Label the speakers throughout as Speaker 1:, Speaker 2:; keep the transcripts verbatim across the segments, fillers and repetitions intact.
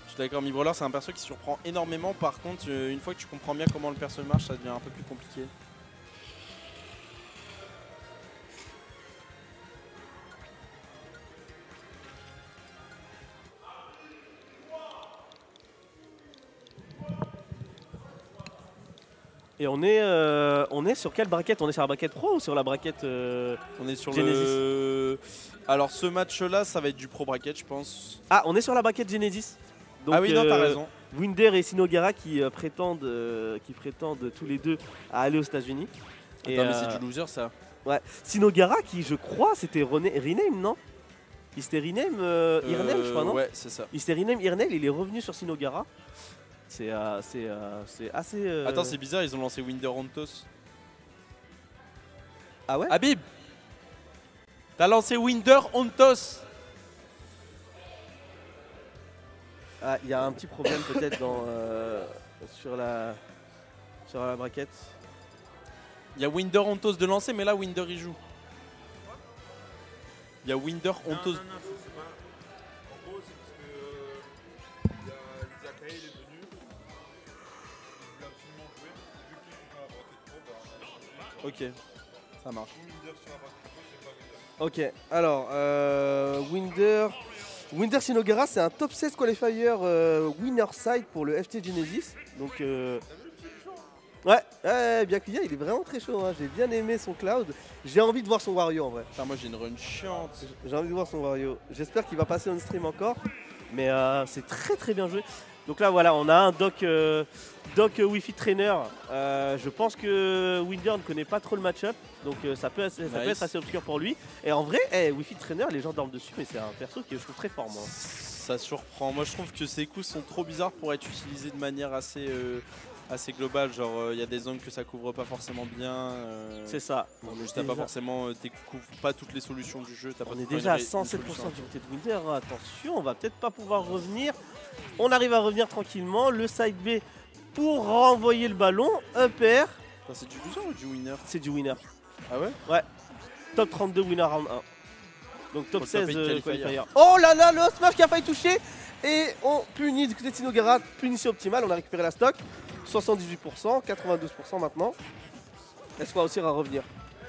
Speaker 1: Je suis d'accord, Mibrawler c'est un perso qui surprend énormément. Par contre, euh, une fois que tu comprends bien comment le perso marche, ça devient un peu plus compliqué.
Speaker 2: Et on est, euh, on est sur quelle braquette? On est sur la braquette pro ou sur la braquette euh,
Speaker 1: On est sur
Speaker 2: Genesis.
Speaker 1: le... Alors ce match-là, ça va être du pro bracket, je pense.
Speaker 2: Ah, on est sur la braquette Genesis. Donc,
Speaker 1: ah oui, non, t'as
Speaker 2: euh,
Speaker 1: raison.
Speaker 2: Winder et Sinogara qui, euh, prétendent, euh, qui prétendent tous les deux à aller aux États-Unis.
Speaker 1: Attends, mais c'est du loser ça.
Speaker 2: Ouais. Sinogara qui, je crois, c'était rename, non? Il s'était rename euh,
Speaker 1: Euh,
Speaker 2: Irnel, je crois, non?
Speaker 1: Ouais, c'est ça.
Speaker 2: Il s'était rename Irnel, il est revenu sur Sinogara. C'est euh, euh, assez... Euh...
Speaker 1: Attends, c'est bizarre, ils ont lancé Winder Ontos.
Speaker 2: Ah ouais?
Speaker 1: Habib, t'as lancé Winder Ontos.
Speaker 2: Ah, il y a un petit problème peut-être dans euh, sur la sur la braquette.
Speaker 1: Il y a Winder Ontos de lancer, mais là Winder il joue. Il y a Winder Ontos.
Speaker 3: Non, non, non, c'est pas. En gros, c'est parce que euh, il y a Zakaï, il est venu. Il voulait absolument jouer. Vu qu'il joue dans la braquette pro, bah on a changé.
Speaker 1: Ok, ça marche.
Speaker 3: Winder sur la braquette pro, c'est pas Winder.
Speaker 2: Ok, alors euh, Winder Winder Sinogara, c'est un top seize qualifier euh, winner side pour le F T Genesis. Donc euh, ouais, ouais, bien qu'il y a, il est vraiment très chaud, hein. J'ai bien aimé son Cloud. J'ai envie de voir son Wario en vrai.
Speaker 1: Putain, moi j'ai une run chiante.
Speaker 2: J'ai envie de voir son Wario. J'espère qu'il va passer on stream encore. Mais euh, c'est très très bien joué. Donc là voilà, on a un doc, euh, doc euh, Wi-Fi trainer. Euh, je pense que Winder ne connaît pas trop le match-up. Donc euh, ça, peut, ça
Speaker 1: Nice.
Speaker 2: peut être assez obscur pour lui. Et en vrai, hey, Wi-Fi trainer, les gens dorment dessus. Mais c'est un perso que je trouve très fort moi.
Speaker 1: Ça surprend. Moi je trouve que ses coups sont trop bizarres pour être utilisés de manière assez, euh, assez globale. Genre il euh, y a des angles que ça couvre pas forcément bien. Euh,
Speaker 2: C'est ça.
Speaker 1: On
Speaker 2: On est
Speaker 1: t'as pas
Speaker 2: déjà,
Speaker 1: forcément, euh, couvres pas toutes les solutions du jeu. As pas
Speaker 2: on est
Speaker 1: pas
Speaker 2: déjà à
Speaker 1: une- une
Speaker 2: cent sept pour cent
Speaker 1: solution.
Speaker 2: du côté de Winder. Attention, on va peut-être pas pouvoir revenir. On arrive à revenir tranquillement. Le side B pour renvoyer le ballon. Up air.
Speaker 1: Attends, c'est du loser ou du winner?
Speaker 2: C'est du winner.
Speaker 1: Ah ouais?
Speaker 2: Top trente-deux winner round un. Donc top
Speaker 1: Faut
Speaker 2: seize
Speaker 1: taper une
Speaker 2: euh,
Speaker 1: qualifier.
Speaker 2: qualifier. Oh là là, le smash qui a failli toucher. Et on punit du côté de Sinogara. Punition optimale, on a récupéré la stock. soixante-dix-huit pour cent, quatre-vingt-douze pour cent maintenant. Est-ce qu'on va réussir à revenir?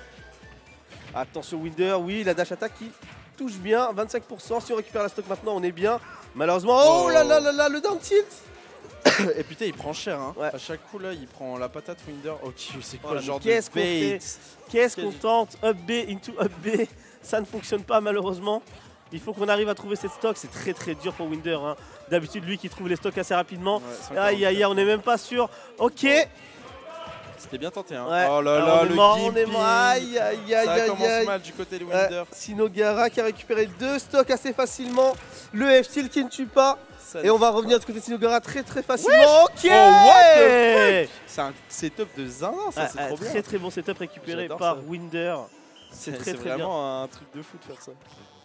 Speaker 2: Attention Winder, oui, la dash attack qui touche bien. vingt-cinq pour cent, si on récupère la stock maintenant, on est bien. Malheureusement, oh,
Speaker 1: Oh.
Speaker 2: là là là là, le down tilt.
Speaker 1: Et putain, il prend cher. Hein.
Speaker 2: Ouais.
Speaker 1: À chaque coup là, il prend la patate Winder. Ok, c'est quoi
Speaker 2: Oh,
Speaker 1: le
Speaker 2: mais
Speaker 1: genre de
Speaker 2: qu'est-ce qu'on
Speaker 1: bait?
Speaker 2: Qu'est-ce
Speaker 1: Quel-
Speaker 2: qu'on tente? Up B into up B. Ça ne fonctionne pas malheureusement. Il faut qu'on arrive à trouver cette stock. C'est très très dur pour Winder. Hein. D'habitude, lui qui trouve les stocks assez rapidement.
Speaker 1: Ouais, cent
Speaker 2: Aïe aïe aïe, on n'est même pas sûr. Ok. Ouais.
Speaker 1: C'était bien tenté. Hein.
Speaker 2: Alors,
Speaker 1: Oh là là,
Speaker 2: on est
Speaker 1: le
Speaker 2: mort, on est
Speaker 1: gimping.
Speaker 2: mort. Aïe aïe aïe
Speaker 1: Ça
Speaker 2: aïe
Speaker 1: commence
Speaker 2: aïe.
Speaker 1: mal du côté de
Speaker 2: Ouais,
Speaker 1: Winder.
Speaker 2: Sinogara qui a récupéré deux stocks assez facilement. Le F-Steel qui ne tue pas.
Speaker 1: Ça
Speaker 2: Et on va
Speaker 1: ne-
Speaker 2: revenir du côté de Sinogara très très facilement. Ok.
Speaker 1: Oh, what the C'est un setup de zinzin, ça,
Speaker 2: Ah,
Speaker 1: c'est
Speaker 2: ah,
Speaker 1: trop bien.
Speaker 2: très très bon setup récupéré
Speaker 1: J'adore
Speaker 2: par
Speaker 1: ça.
Speaker 2: Winder. C'est très
Speaker 1: C'est
Speaker 2: très bien.
Speaker 1: vraiment un truc de fou de faire ça.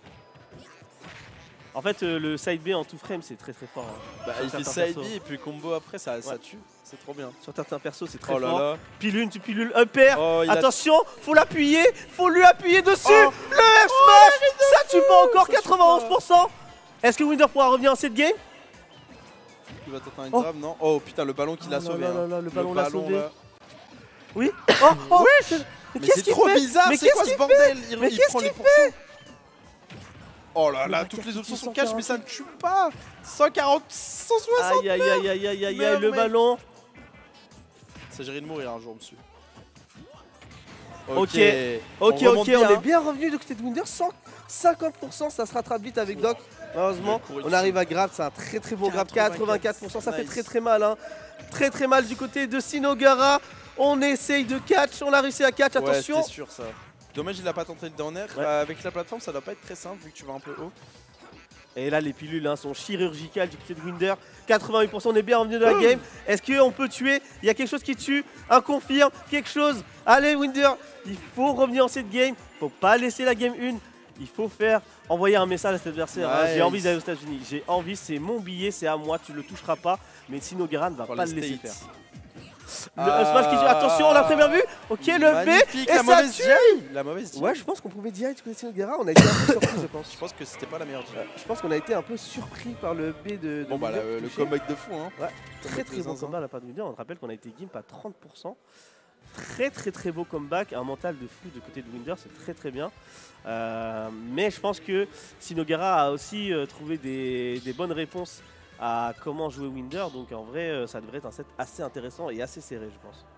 Speaker 2: En fait, euh, le side B en tout frame, c'est très très fort. Hein.
Speaker 1: Bah,
Speaker 2: Sur
Speaker 1: il fait
Speaker 2: certains
Speaker 1: side
Speaker 2: persos.
Speaker 1: B et puis combo après, ça, ça
Speaker 2: Ouais.
Speaker 1: tue. C'est trop bien.
Speaker 2: Sur certains persos, c'est très
Speaker 1: Oh là
Speaker 2: fort.
Speaker 1: là.
Speaker 2: Pilule, tu pilules up air.
Speaker 1: Oh, il a-
Speaker 2: Attention, faut l'appuyer, faut lui appuyer dessus.
Speaker 1: Oh.
Speaker 2: Le F smash, ça tue pas encore,
Speaker 1: Ça tue
Speaker 2: quatre-vingt-onze pour cent. Est-ce que Winder pourra revenir en cette game?
Speaker 1: Il va tenter un
Speaker 2: Oh.
Speaker 1: grave, non? Oh putain, le ballon qui
Speaker 2: Oh
Speaker 1: l'a
Speaker 2: là
Speaker 1: sauvé.
Speaker 2: là
Speaker 1: hein.
Speaker 2: là là, le ballon l'a sauvé.
Speaker 1: là.
Speaker 2: Oui. Oh, oh. Mais
Speaker 1: Mais
Speaker 2: qu'est-ce
Speaker 1: c'est
Speaker 2: qu'il
Speaker 1: trop
Speaker 2: fait?
Speaker 1: bizarre,
Speaker 2: Mais
Speaker 1: c'est
Speaker 2: qu'est-ce
Speaker 1: quoi
Speaker 2: qu'il
Speaker 1: ce bordel? Il,
Speaker 2: Mais
Speaker 1: il
Speaker 2: qu'est-ce
Speaker 1: prend les
Speaker 2: qu'il
Speaker 1: pourcents. Oh là
Speaker 2: Mais
Speaker 1: là,
Speaker 2: la
Speaker 1: toutes
Speaker 2: carte
Speaker 1: les options
Speaker 2: six
Speaker 1: sont
Speaker 2: cent
Speaker 1: cash, mais ça ne
Speaker 2: quarante.
Speaker 1: tue pas. cent quarante, cent soixante.
Speaker 2: Aïe aïe aïe aïe aïe aïe,
Speaker 1: Merde,
Speaker 2: le
Speaker 1: mec.
Speaker 2: ballon.
Speaker 1: Ça s'agirait de mourir un jour, monsieur.
Speaker 2: Ok, ok,
Speaker 1: on
Speaker 2: ok,
Speaker 1: remonte
Speaker 2: on
Speaker 1: bien.
Speaker 2: est bien revenu du côté de Winder, cent cinquante pour cent, ça se rattrape vite avec Doc. Malheureusement,
Speaker 1: Ouais,
Speaker 2: on arrive à grab, c'est un très très bon grab, quatre-vingt-quatre pour cent, ça fait
Speaker 1: Nice.
Speaker 2: très très mal. Hein. Très très mal du côté de Sinogara. On essaye de catch, on a réussi à catch,
Speaker 1: Ouais,
Speaker 2: attention.
Speaker 1: c'était sûr ça. Dommage, il a pas tenté le down air.
Speaker 2: Ouais.
Speaker 1: Euh, avec la plateforme, ça doit pas être très simple vu que tu vas un peu haut.
Speaker 2: Et là, les pilules hein, sont chirurgicales du côté de Winder. quatre-vingt-huit pour cent, on est bien revenu de la game. Est-ce qu'on peut tuer? Il y a quelque chose qui tue. Un confirme, quelque chose. Allez, Winder, il faut revenir en cette game. Il faut pas laisser la game une. Il faut faire envoyer un message à cet adversaire. hein.
Speaker 1: Nice.
Speaker 2: J'ai envie d'aller aux États-Unis. J'ai envie, c'est mon billet, c'est à moi, tu le toucheras pas. Mais Sinogara ne va
Speaker 1: Pour
Speaker 2: pas
Speaker 1: les
Speaker 2: le laisser
Speaker 1: States.
Speaker 2: faire. Le up smash qui tue. Attention, on l'a très bien vu. Ok, le B.
Speaker 1: Magnifique,
Speaker 2: Et
Speaker 1: la
Speaker 2: ça
Speaker 1: mauvaise
Speaker 2: tue.
Speaker 1: J I. La mauvaise J I.
Speaker 2: Ouais, je pense qu'on pouvait direct du côté de Sinogara. On a été un peu surpris, je pense.
Speaker 1: Je pense que c'était pas la meilleure J I.
Speaker 2: Ouais, je pense qu'on a été un peu surpris par le B de. de
Speaker 1: Bon bah
Speaker 2: Winder
Speaker 1: le,
Speaker 2: qui
Speaker 1: le
Speaker 2: touchait.
Speaker 1: comeback de fou hein.
Speaker 2: Ouais, très
Speaker 1: Comeback
Speaker 2: très
Speaker 1: de
Speaker 2: bon
Speaker 1: zinzin.
Speaker 2: combat à la part de Winder. On te rappelle qu'on a été gimp à trente pour cent. Très très très beau comeback, un mental de fou de côté de Winder, c'est très très bien. Euh, mais je pense que Sinogara a aussi euh, trouvé des, des bonnes réponses à comment jouer Winder, donc en vrai euh, ça devrait être un set assez intéressant et assez serré je pense.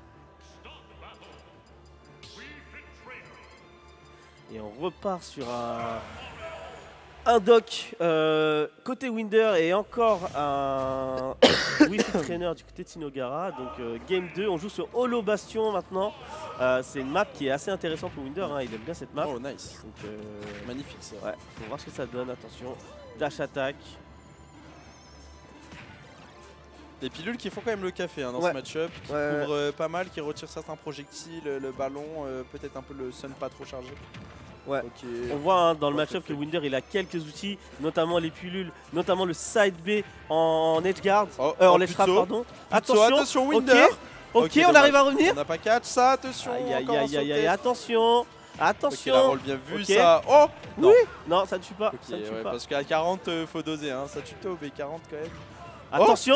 Speaker 2: Et on repart sur un, un dock euh, côté Winder et encore un Wi-Fi trainer du côté de Sinogara. Donc euh, game deux, on joue sur Holo Bastion maintenant. Euh, c'est une map qui est assez intéressante pour Winder, hein, il aime bien cette map.
Speaker 1: Oh nice.
Speaker 2: Donc, euh,
Speaker 1: Magnifique ça.
Speaker 2: ouais, faut voir ce que ça donne, attention. Dash attack.
Speaker 1: Les pilules qui font quand même le café hein, dans
Speaker 2: Ouais.
Speaker 1: ce match-up, qui
Speaker 2: Ouais, ouais.
Speaker 1: couvrent euh, pas mal, qui retirent certains projectiles, le ballon, euh, peut-être un peu le sun pas trop chargé.
Speaker 2: Ouais.
Speaker 1: Ok.
Speaker 2: On voit hein, dans le
Speaker 1: Ouais,
Speaker 2: match-up
Speaker 1: c'est
Speaker 2: que
Speaker 1: fait.
Speaker 2: Winder il a quelques outils, notamment les pilules, notamment le side B en edge guard,
Speaker 1: Oh,
Speaker 2: euh, en
Speaker 1: oh,
Speaker 2: ledge trap
Speaker 1: Puzzo.
Speaker 2: pardon.
Speaker 1: Attention,
Speaker 2: Attention,
Speaker 1: attention
Speaker 2: ok,
Speaker 1: Winder.
Speaker 2: ok,
Speaker 1: Ok,
Speaker 2: on
Speaker 1: dommage.
Speaker 2: arrive à revenir.
Speaker 1: On n'a pas catch ça, attention.
Speaker 2: Aïe aïe
Speaker 1: encore un
Speaker 2: aïe aïe
Speaker 1: sauté.
Speaker 2: aïe, attention,
Speaker 1: Ok, là,
Speaker 2: attention.
Speaker 1: roll bien vu
Speaker 2: Ok.
Speaker 1: ça. Oh non.
Speaker 2: Oui, non ça ne tue pas,
Speaker 1: Ok,
Speaker 2: ça ne tue
Speaker 1: ouais,
Speaker 2: pas.
Speaker 1: parce qu'à quarante, euh, faut doser, hein. Ça tue tôt, mais quarante quand même.
Speaker 2: Attention.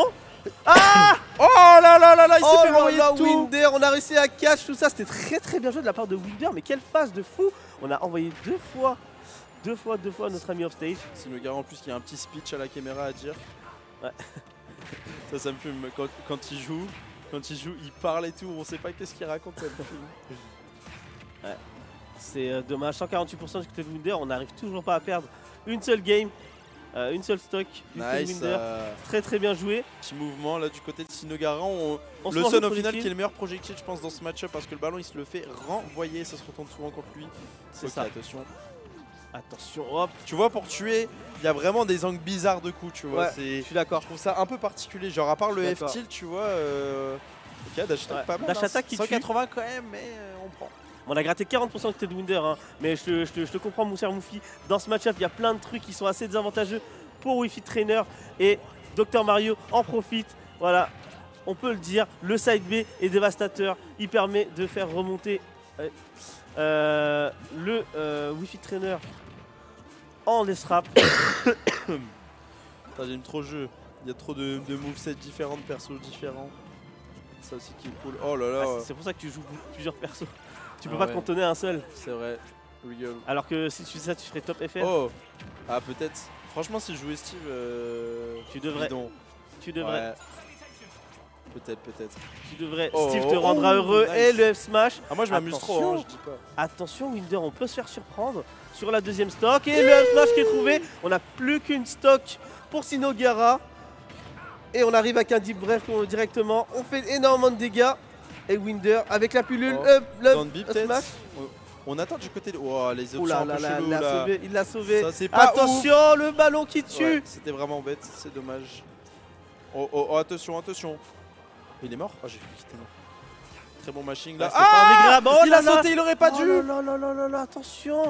Speaker 1: Oh là là là là, il s'est
Speaker 2: Oh
Speaker 1: fait
Speaker 2: là
Speaker 1: renvoyer
Speaker 2: là,
Speaker 1: de tout.
Speaker 2: Winder, on a réussi à catch tout ça, c'était très très bien joué de la part de Winder, mais quelle phase de fou. On a envoyé deux fois, deux fois, deux fois notre ami offstage.
Speaker 1: C'est le gars en plus qui a un petit speech à la caméra à dire.
Speaker 2: Ouais.
Speaker 1: Ça, ça me fume. Quand, quand il joue, quand il joue, il parle et tout. On sait pas qu'est-ce qu'il raconte. Ça me fume.
Speaker 2: C'est euh, dommage, cent quarante-huit pour cent du côté de Winder, on n'arrive toujours pas à perdre une seule game, euh, une seule stock du côté de
Speaker 1: Nice.
Speaker 2: Winder.
Speaker 1: euh,
Speaker 2: Très très bien joué.
Speaker 1: petit mouvement là du côté de Sinogara. On,
Speaker 2: On se
Speaker 1: le
Speaker 2: mange
Speaker 1: Sun
Speaker 2: le
Speaker 1: au final
Speaker 2: projectile.
Speaker 1: qui est le meilleur projectile, je pense, dans ce match-up parce que le ballon il se le fait renvoyer. Ça se retourne souvent contre lui.
Speaker 2: C'est
Speaker 1: Ok,
Speaker 2: ça.
Speaker 1: attention.
Speaker 2: Attention, hop,
Speaker 1: Tu vois, pour tuer, il y a vraiment des angles bizarres de coups. Tu vois,
Speaker 2: Ouais,
Speaker 1: c'est.
Speaker 2: je suis d'accord.
Speaker 1: Je trouve ça un peu particulier, genre à part le
Speaker 2: D'accord.
Speaker 1: F-tilt, tu vois. Euh... Ok, dash attack
Speaker 2: Ouais,
Speaker 1: pas mal.
Speaker 2: dash
Speaker 1: hein,
Speaker 2: attack qui tue.
Speaker 1: cent quatre-vingts quand même, mais euh, on prend.
Speaker 2: On a gratté quarante pour cent du côté de Winder, hein, mais je te, je, te, je te comprends mon cher Moufi. Dans ce match-up, il y a plein de trucs qui sont assez désavantageux pour Wi-Fi Trainer et docteur Mario en profite. Voilà, on peut le dire, le side B est dévastateur. Il permet de faire remonter euh, euh, le euh, Wi-Fi Trainer en les rap.
Speaker 1: Putain, j'aime trop le jeu. Il y a trop de, de movesets différents, de persos différents. Ça aussi qui est cool. Oh là là,
Speaker 2: Ah, c'est pour ça que tu joues plusieurs persos. Tu peux
Speaker 1: Ah
Speaker 2: pas
Speaker 1: ouais.
Speaker 2: te cantonner à un seul.
Speaker 1: c'est vrai. Rigole.
Speaker 2: Alors que si tu fais ça, tu ferais top F R.
Speaker 1: Oh Ah, peut-être. Franchement, si je jouais Steve. Euh...
Speaker 2: Tu devrais.
Speaker 1: bidon.
Speaker 2: Tu devrais.
Speaker 1: Ouais. Peut-être, peut-être.
Speaker 2: Tu devrais.
Speaker 1: Oh,
Speaker 2: Steve te
Speaker 1: oh,
Speaker 2: rendra heureux
Speaker 1: nice.
Speaker 2: et le F smash.
Speaker 1: Ah, moi je m'amuse trop,
Speaker 2: Attention.
Speaker 1: hein, je dis pas.
Speaker 2: Attention Winder, on peut se faire surprendre sur la deuxième stock et le F smash qui est trouvé. On n'a plus qu'une stock pour Sinogara et on arrive avec un deep bref directement. On fait énormément de dégâts et Winder avec la pilule
Speaker 1: Oh.
Speaker 2: up,
Speaker 1: Dans le
Speaker 2: up,
Speaker 1: bip,
Speaker 2: up
Speaker 1: peut-être.
Speaker 2: smash.
Speaker 1: On attend du côté de. Oh, les options
Speaker 2: Oh là
Speaker 1: un
Speaker 2: là
Speaker 1: peu
Speaker 2: là,
Speaker 1: cheloues,
Speaker 2: il l'a
Speaker 1: là.
Speaker 2: sauvé, il l'a sauvé.
Speaker 1: Ça, c'est pas
Speaker 2: Attention, le ballon qui tue.
Speaker 1: Ouais, c'était vraiment bête, c'est dommage. Oh, oh, oh, attention, attention. Il est mort. Oh, j'ai cru qu'il était mort. Très bon mashing là.
Speaker 2: Ah, c'est pas agréable. Oh
Speaker 1: il
Speaker 2: là
Speaker 1: a
Speaker 2: là.
Speaker 1: sauté, il aurait pas
Speaker 2: Oh
Speaker 1: dû.
Speaker 2: là là là là là là, attention.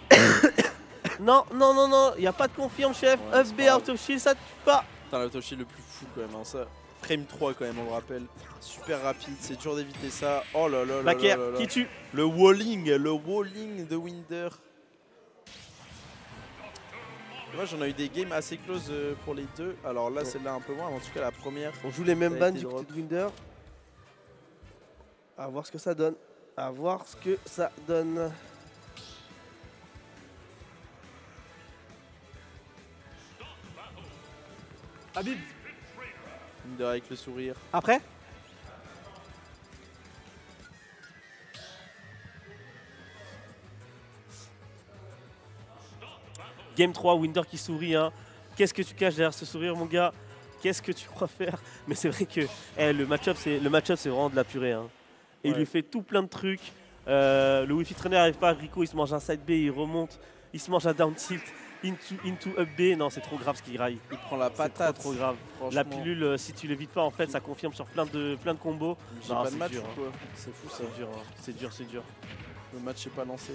Speaker 2: Non, non, non, non, il n'y a pas de confirme, chef.
Speaker 1: Ouais,
Speaker 2: Up
Speaker 1: c'est
Speaker 2: B,
Speaker 1: pas grave.
Speaker 2: out of shield, ça tue pas.
Speaker 1: Putain, l'autoshi le plus fou quand même, hein, ça. Frame trois quand même, on le rappelle. Super rapide, c'est dur d'éviter ça. Oh là là là
Speaker 2: Back
Speaker 1: là
Speaker 2: air
Speaker 1: là là.
Speaker 2: qui tue.
Speaker 1: Le walling, le walling de Winder. Moi j'en ai eu des games assez close euh, pour les deux. Alors là,
Speaker 2: Ouais.
Speaker 1: celle-là un peu moins, mais en tout cas la première.
Speaker 2: On joue les mêmes
Speaker 1: Ça a
Speaker 2: bands
Speaker 1: été
Speaker 2: du
Speaker 1: drop.
Speaker 2: côté de Winder. À voir ce que ça donne. À voir ce que ça donne.
Speaker 1: Habib Winder avec le sourire.
Speaker 2: Après Game trois, Winder qui sourit. Hein. Qu'est-ce que tu caches derrière ce sourire, mon gars? Qu'est-ce que tu crois faire? Mais c'est vrai que eh, le match-up, c'est le match-up, c'est vraiment de la purée. Hein. Et il
Speaker 1: Ouais.
Speaker 2: lui fait tout plein de trucs. Euh, le Wi-Fi trainer n'arrive pas. Rico, il se mange un side B, il remonte. Il se mange un down tilt. Into, into up B. Non, c'est trop grave ce qu'il raille.
Speaker 1: Il prend la
Speaker 2: C'est trop,
Speaker 1: patate.
Speaker 2: trop grave.
Speaker 1: franchement.
Speaker 2: La pilule, euh, si tu l'évites pas, en fait, ça confirme sur plein de, plein de combos.
Speaker 1: J'ai
Speaker 2: Non,
Speaker 1: pas de
Speaker 2: c'est
Speaker 1: match
Speaker 2: dur,
Speaker 1: ou
Speaker 2: hein.
Speaker 1: quoi? C'est fou ça.
Speaker 2: C'est dur, hein. c'est dur, c'est dur.
Speaker 1: Le match est pas lancé.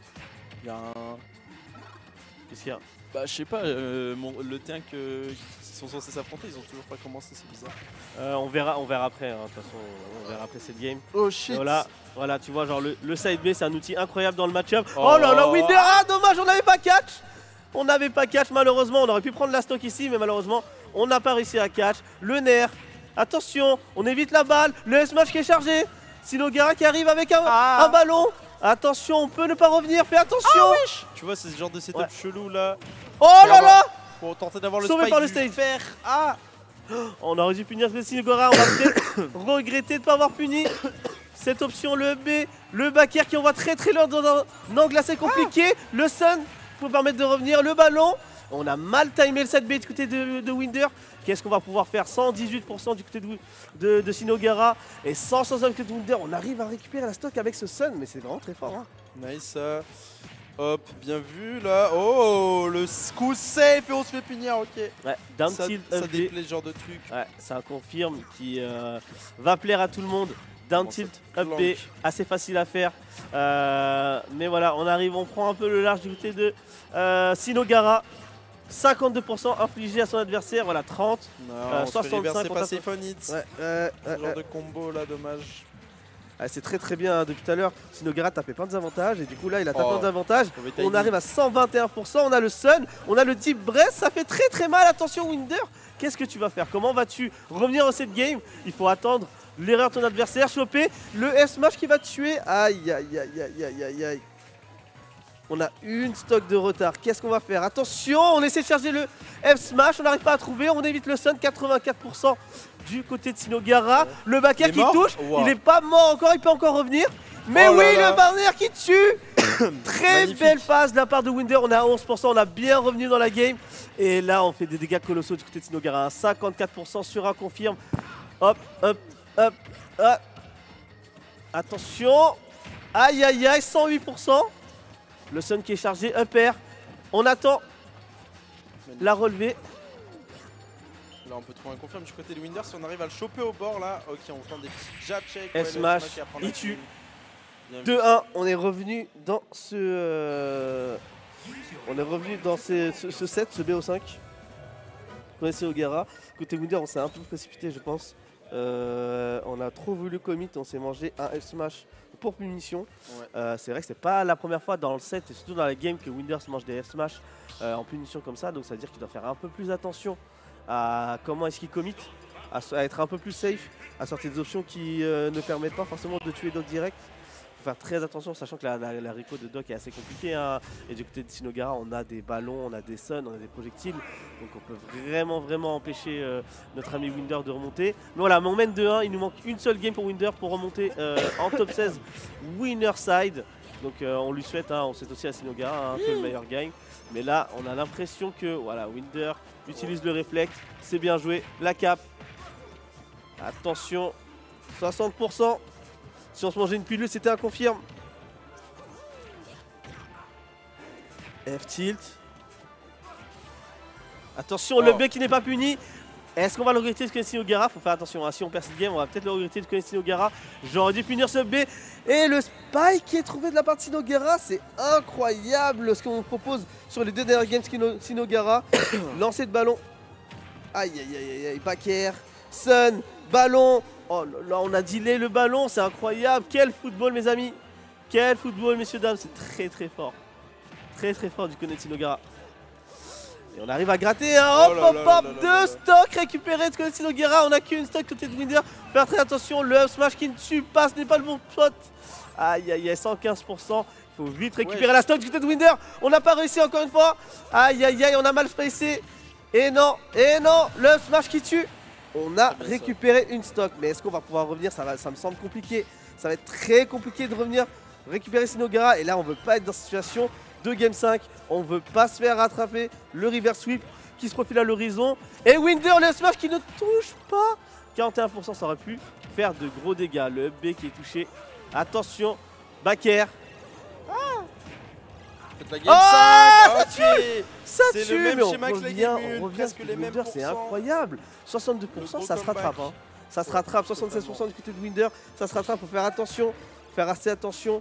Speaker 1: Il y a un.
Speaker 2: Qu'est-ce qu'il y a?
Speaker 1: Bah, je sais pas, euh, mon- le tien que sont censés s'affronter, ils ont toujours pas commencé, c'est bizarre.
Speaker 2: Euh, on verra, on verra après. hein, De toute façon, on verra après cette game.
Speaker 1: Oh
Speaker 2: Et
Speaker 1: shit.
Speaker 2: voilà, voilà, tu vois, genre le, le side B, c'est un outil incroyable dans le match-up. Oh.
Speaker 1: Oh.
Speaker 2: là là, Winder, ah dommage, on n'avait pas catch. On n'avait pas catch malheureusement. On aurait pu prendre la stock ici, mais malheureusement, on n'a pas réussi à catch. Le nerf. Attention, on évite la balle. Le S-Match qui est chargé. Sinogara qui arrive avec un,
Speaker 1: Ah.
Speaker 2: un ballon. Attention, on peut ne pas revenir. Fais attention.
Speaker 1: Tu vois, c'est ce genre de setup
Speaker 2: Ouais.
Speaker 1: chelou là.
Speaker 2: Oh là là.
Speaker 1: Pour tenter d'avoir le
Speaker 2: Sauvé
Speaker 1: spike
Speaker 2: par le
Speaker 1: du
Speaker 2: stage.
Speaker 1: fer. Ah.
Speaker 2: On aurait dû punir ce Sinogara. On va peut-être regretter de ne pas avoir puni cette option. Le B, le backer qui envoie très très loin dans un angle assez compliqué. Le Sun pour permettre de revenir. Le ballon. On a mal timé le set B du côté de, de Winder. Qu'est-ce qu'on va pouvoir faire? Cent dix-huit pour cent du côté de, de, de Sinogara et cent soixante du côté de Winder. On arrive à récupérer la stock avec ce Sun, mais c'est vraiment très fort. Hein.
Speaker 1: Nice. euh. Hop, bien vu là. Oh, le coup safe et on se fait punir, ok.
Speaker 2: Ouais, down
Speaker 1: Ça,
Speaker 2: tilt
Speaker 1: ça
Speaker 2: up B.
Speaker 1: déplaît ce genre de truc.
Speaker 2: Ouais, ça confirme qui euh, va plaire à tout le monde. Down
Speaker 1: Comment
Speaker 2: tilt
Speaker 1: ça
Speaker 2: up B,
Speaker 1: planque.
Speaker 2: assez facile à faire. Euh, mais voilà, on arrive, on prend un peu le large du côté de euh, Sinogara. cinquante-deux pour cent infligé à son adversaire, voilà trente.
Speaker 1: Non,
Speaker 2: Euh,
Speaker 1: on se fait
Speaker 2: soixante-cinq
Speaker 1: reverser
Speaker 2: contre
Speaker 1: pas safe on hits.
Speaker 2: Ouais, euh,
Speaker 1: Ce
Speaker 2: euh,
Speaker 1: genre
Speaker 2: euh.
Speaker 1: de combo là, dommage.
Speaker 2: Ah, c'est très très bien hein, depuis tout à l'heure. Sinogara tapait plein de avantages et du coup là il a tapé
Speaker 1: Oh.
Speaker 2: plein d'avantages.
Speaker 1: Mauvais
Speaker 2: On
Speaker 1: timing.
Speaker 2: arrive à cent vingt et un pour cent, on a le Sun, on a le Deep Breath, ça fait très très mal. Attention Winder, qu'est-ce que tu vas faire? Comment vas-tu revenir dans cette game? Il faut attendre l'erreur de ton adversaire, choper le S-Match qui va te tuer. Aïe aïe aïe aïe aïe aïe aïe. On a une stock de retard, qu'est-ce qu'on va faire? Attention, on essaie de charger le F-Smash, on n'arrive pas à trouver, on évite le Sun, quatre-vingt-quatre pour cent du côté de Sinogara. Le backer
Speaker 1: Il est
Speaker 2: qui
Speaker 1: mort?
Speaker 2: touche,
Speaker 1: Wow.
Speaker 2: il n'est pas mort encore, il peut encore revenir. Mais
Speaker 1: Oh là
Speaker 2: oui,
Speaker 1: là.
Speaker 2: le barrière qui tue. Très
Speaker 1: Magnifique.
Speaker 2: belle phase de la part de Winder, on est à onze pour cent, on a bien revenu dans la game. Et là, on fait des dégâts colossaux du côté de Sinogara, cinquante-quatre pour cent sur un confirme. Hop, hop, hop, hop. Attention. Aïe, aïe, aïe, cent huit pour cent. Le Sun qui est chargé, up air. On attend la relevée.
Speaker 1: Là, on peut trouver un confirme du côté de Winder. Si on arrive à le choper au bord là, ok, on tente des petits jab check.
Speaker 2: S
Speaker 1: le
Speaker 2: smash,
Speaker 1: qui va prendre
Speaker 2: il
Speaker 1: la
Speaker 2: tue.
Speaker 1: kill. Bien vu.
Speaker 2: deux un, on est revenu dans ce... euh, On est revenu dans ce, ce, ce set, ce B O cinq. Connaissez Ogara. Côté Winder, on s'est un peu précipité, je pense. Euh, on a trop voulu commit, on s'est mangé un F-Smash pour punition.
Speaker 1: Ouais.
Speaker 2: Euh, c'est vrai que c'est pas la première fois dans le set et surtout dans la game que Winder se mange des F-Smash euh, en punition comme ça. Donc ça veut dire qu'il doit faire un peu plus attention à comment est-ce qu'il commit, à, à être un peu plus safe, à sortir des options qui euh, ne permettent pas forcément de tuer Doc direct. Faut faire très attention, sachant que la, la, la Rico de Doc est assez compliquée. Hein. Et du côté de Sinogara, on a des ballons, on a des suns, on a des projectiles. Donc on peut vraiment vraiment empêcher euh, notre ami Winder de remonter. Mais voilà, mais on mène deux un, il nous manque une seule game pour Winder pour remonter euh, en top seize winner side. Donc euh, on lui souhaite, hein, on souhaite aussi à Sinogara hein, que le meilleur gagne. Mais là, on a l'impression que voilà, Winder utilise le réflexe, c'est bien joué, la cape. Attention, soixante pour cent. Si on se mangeait une pilule, c'était un confirme. F-tilt. Attention,
Speaker 1: Oh.
Speaker 2: le B qui n'est pas puni. Est-ce qu'on va le regretter de connaître Sinogara? Faut faire attention, hein. Si on perd cette game, on va peut-être le regretter de connaître Sinogara. J'aurais dû punir ce B. Et le spike qui est trouvé de la part de Sinogara, c'est incroyable ce qu'on propose sur les deux dernières games Sino- Sinogara. Lancer de ballon. Aïe aïe aïe aïe aïe, back air, Sun, ballon. Oh là là, on a dealé le ballon, c'est incroyable. Quel football mes amis. Quel football messieurs dames, c'est très très fort. Très très fort du côté de Sinogara. Et on arrive à gratter un hop
Speaker 1: Oh là
Speaker 2: hop
Speaker 1: là
Speaker 2: hop,
Speaker 1: là là
Speaker 2: deux
Speaker 1: là là.
Speaker 2: stocks récupérés de côté de Sinogara. On a qu'une stock côté de Winder. Faire très attention, le up smash qui ne tue pas, ce n'est pas le bon spot. Aïe aïe aïe, cent quinze pour cent. Il faut vite récupérer
Speaker 1: Ouais.
Speaker 2: la stock du côté de Winder. On n'a pas réussi encore une fois. Aïe aïe aïe, on a mal spacé. Et non, et non, le up smash qui tue. On a
Speaker 1: C'est bien
Speaker 2: récupéré une stock. Mais est-ce qu'on va pouvoir revenir? Ça, va, ça me semble compliqué. Ça va être très compliqué de revenir récupérer Sinogara. Et là, on veut pas être dans cette situation de game cinq. On veut pas se faire rattraper. Le reverse sweep qui se profile à l'horizon. Et Winder, le smash qui ne touche pas. quarante et un pour cent, ça aurait pu faire de gros dégâts. Le B qui est touché. Attention, back air.
Speaker 1: Faites la game
Speaker 2: Ah,
Speaker 1: cinq. Ok.
Speaker 2: Ça
Speaker 1: C'est
Speaker 2: tue,
Speaker 1: le même
Speaker 2: mais on
Speaker 1: schéma que la
Speaker 2: revient,
Speaker 1: game
Speaker 2: on
Speaker 1: une,
Speaker 2: revient
Speaker 1: presque
Speaker 2: sur
Speaker 1: les mêmes
Speaker 2: Winder, c'est
Speaker 1: pourcents.
Speaker 2: incroyable. soixante-deux pour cent,
Speaker 1: Le
Speaker 2: ça
Speaker 1: gros
Speaker 2: se rattrape.
Speaker 1: comeback.
Speaker 2: Hein. Ça se rattrape, soixante-seize pour cent du côté de Winder, ça se rattrape, faut faire attention, faire assez attention.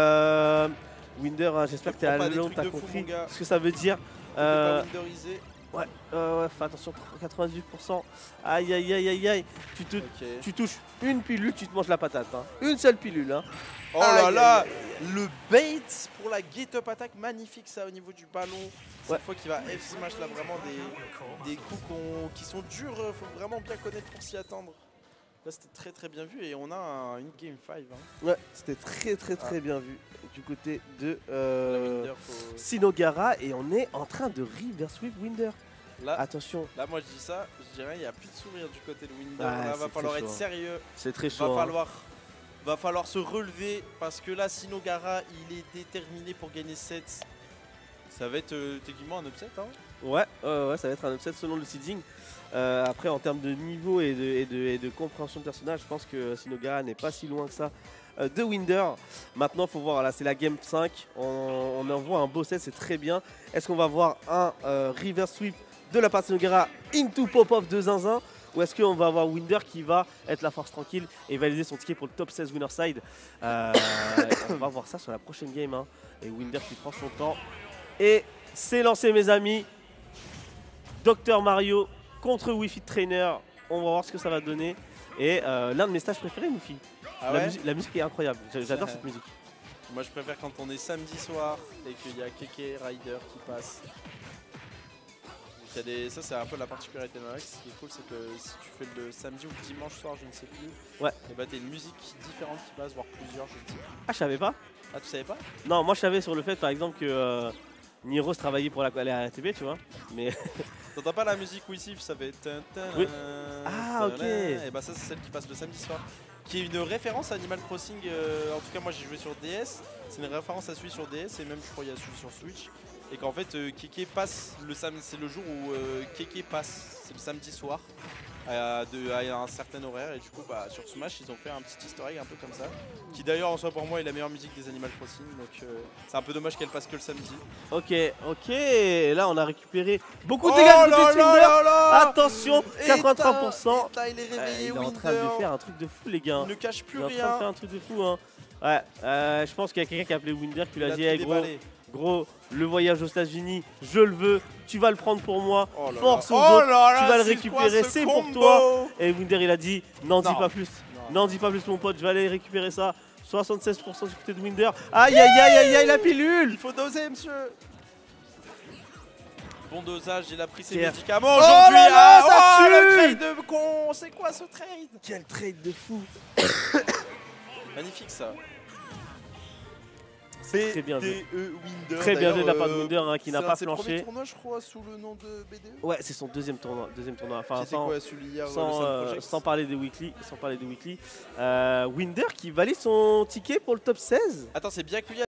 Speaker 2: Euh, Winder, hein, j'espère que tu es
Speaker 1: prends
Speaker 2: à
Speaker 1: pas des
Speaker 2: long,
Speaker 1: trucs
Speaker 2: tu as
Speaker 1: de fou,
Speaker 2: compris
Speaker 1: mon gars.
Speaker 2: ce que ça veut dire.
Speaker 1: On peut
Speaker 2: Euh,
Speaker 1: pas winderiser.
Speaker 2: Ouais, euh, ouais, fais attention, quatre-vingt-dix-huit pour cent. Aïe, aïe, aïe, aïe, aïe. Tu, te,
Speaker 1: Ok.
Speaker 2: tu touches une pilule, tu te manges la patate. Hein. Une seule pilule. Hein.
Speaker 1: Oh là
Speaker 2: Aïe,
Speaker 1: là,
Speaker 2: aïe, aïe,
Speaker 1: le bait pour la get up attack, magnifique ça au niveau du ballon. Cette
Speaker 2: Ouais.
Speaker 1: fois qu'il va F smash là, vraiment des, des coups qu'on- qui sont durs, euh, faut vraiment bien connaître pour s'y attendre. Là c'était très très bien vu et on a un- une game cinq. Hein.
Speaker 2: Ouais, c'était très très très bien vu du côté de
Speaker 1: La
Speaker 2: euh,
Speaker 1: Winder, faut-
Speaker 2: Sinogara et on est en train de reverse sweep Winder.
Speaker 1: Là,
Speaker 2: Attention,
Speaker 1: là moi je dis ça, je dirais il n'y a plus de sourire du côté de Winder.
Speaker 2: Ouais,
Speaker 1: là va
Speaker 2: c'est
Speaker 1: falloir
Speaker 2: très
Speaker 1: être
Speaker 2: chaud, hein.
Speaker 1: sérieux,
Speaker 2: c'est très
Speaker 1: va
Speaker 2: chaud. hein.
Speaker 1: falloir, va falloir se relever parce que là Sinogara il est déterminé pour gagner sept. Ça va être euh, techniquement un upset. Hein.
Speaker 2: Ouais, ouais, ouais, ça va être un upset selon le seeding. Euh, après, en termes de niveau et de, et de, et de compréhension de personnage, je pense que Sinogara n'est pas si loin que ça euh, de Winder. Maintenant, il faut voir, là, c'est la game cinq. On, on envoie un beau set, c'est très bien. Est-ce qu'on va voir un euh, reverse sweep de la part de Sinogara into pop-off de Zinzin? Ou est-ce qu'on va avoir Winder qui va être la force tranquille et valider son ticket pour le top seize winner side? euh, On va voir ça sur la prochaine game. Hein. Et Winder qui prend son temps. Et c'est lancé, mes amis. Docteur Mario contre Wi-Fi Trainer. On va voir ce que ça va donner. Et euh, l'un de mes stages préférés, Wi-Fi.
Speaker 1: Ah
Speaker 2: la,
Speaker 1: ouais
Speaker 2: musique, la musique est incroyable. J'a- J'adore cette musique.
Speaker 1: Moi je préfère quand on est samedi soir et qu'il y a Keke Rider qui passe. Il y a des... Ça c'est un peu la particularité de Max. Ce qui est cool c'est que si tu fais le samedi ou le dimanche soir, je ne sais plus,
Speaker 2: Ouais.
Speaker 1: et bah t'as une musique différente qui passe, voire plusieurs, je ne sais plus.
Speaker 2: Ah, je savais pas.
Speaker 1: Ah tu savais pas?
Speaker 2: Non, moi je savais sur le fait, par exemple, que euh, Niros travaillait pour la, la R T B, tu vois. Mais
Speaker 1: T'entends pas la musique Wissif, ça fait... tin, tin,
Speaker 2: Oui.
Speaker 1: tin,
Speaker 2: Ah, ok.
Speaker 1: Et bah ça c'est celle qui passe le samedi soir. Qui est une référence à Animal Crossing, euh, en tout cas moi j'ai joué sur D S. C'est une référence à celui sur D S et même je crois qu'il y a celui sur Switch. Et qu'en fait euh, Keke passe le samedi, c'est le jour où euh, Keke passe, c'est le samedi soir à, de, à un certain horaire. Et du coup bah, sur Smash ils ont fait un petit easter egg un peu comme ça. Qui d'ailleurs en soi pour moi est la meilleure musique des Animal Crossing. Donc euh, c'est un peu dommage qu'elle passe que le samedi.
Speaker 2: ok, ok. Là, on a récupéré beaucoup de
Speaker 1: Oh
Speaker 2: dégâts
Speaker 1: là
Speaker 2: du côté de
Speaker 1: là
Speaker 2: Winder.
Speaker 1: là là.
Speaker 2: Attention, quatre-vingt-trois pour cent.
Speaker 1: Eta, il est
Speaker 2: Ouais,
Speaker 1: réveillé,
Speaker 2: il est en
Speaker 1: Winder.
Speaker 2: train de faire un truc de fou, les gars.
Speaker 1: Il ne cache plus
Speaker 2: Il est en train de
Speaker 1: rien.
Speaker 2: faire un truc de fou. Hein. Ouais, euh, je pense qu'il y a quelqu'un qui a appelé Winder qui lui
Speaker 1: Il
Speaker 2: a
Speaker 1: a
Speaker 2: dit
Speaker 1: tout
Speaker 2: hey, gros,
Speaker 1: déballé.
Speaker 2: gros, le voyage aux États-Unis, je le veux, tu vas le prendre pour moi.
Speaker 1: Oh là
Speaker 2: Force
Speaker 1: là.
Speaker 2: aux
Speaker 1: Oh
Speaker 2: autres,
Speaker 1: là là,
Speaker 2: tu vas le
Speaker 1: c'est
Speaker 2: récupérer,
Speaker 1: quoi ce
Speaker 2: c'est pour
Speaker 1: combo?
Speaker 2: toi. Et Winder il a dit n'en dis
Speaker 1: Non.
Speaker 2: pas plus,
Speaker 1: Non.
Speaker 2: n'en dis pas plus mon pote, je vais aller récupérer ça. soixante-seize pour cent du côté de Winder. Aïe aïe aïe aïe aïe la pilule.
Speaker 1: Il faut doser, monsieur. Bon dosage, il a pris ses
Speaker 2: Pierre.
Speaker 1: médicaments
Speaker 2: Oh
Speaker 1: aujourd'hui.
Speaker 2: là là,
Speaker 1: Ah,
Speaker 2: ça
Speaker 1: oh,
Speaker 2: tue.
Speaker 1: le trade de con. C'est quoi ce trade?
Speaker 2: Quel trade de fou.
Speaker 1: Magnifique ça.
Speaker 2: Très bien joué.
Speaker 1: B D E Winder.
Speaker 2: Très bien joué de la part de
Speaker 1: D'ailleurs,
Speaker 2: Winder hein, qui
Speaker 1: c'est
Speaker 2: n'a
Speaker 1: un
Speaker 2: pas
Speaker 1: de ses premiers
Speaker 2: flanché.
Speaker 1: tournois, je crois, sous le nom de B D E.
Speaker 2: Ouais, c'est son deuxième tournoi, deuxième tournoi. Enfin,
Speaker 1: C'était
Speaker 2: sans,
Speaker 1: quoi celui hier le
Speaker 2: sans,
Speaker 1: Sun
Speaker 2: euh,
Speaker 1: Project
Speaker 2: sans parler des weekly, sans parler des weekly. Euh, Winder qui valide son ticket pour le top seize.
Speaker 1: Attends, c'est bien qu'il y a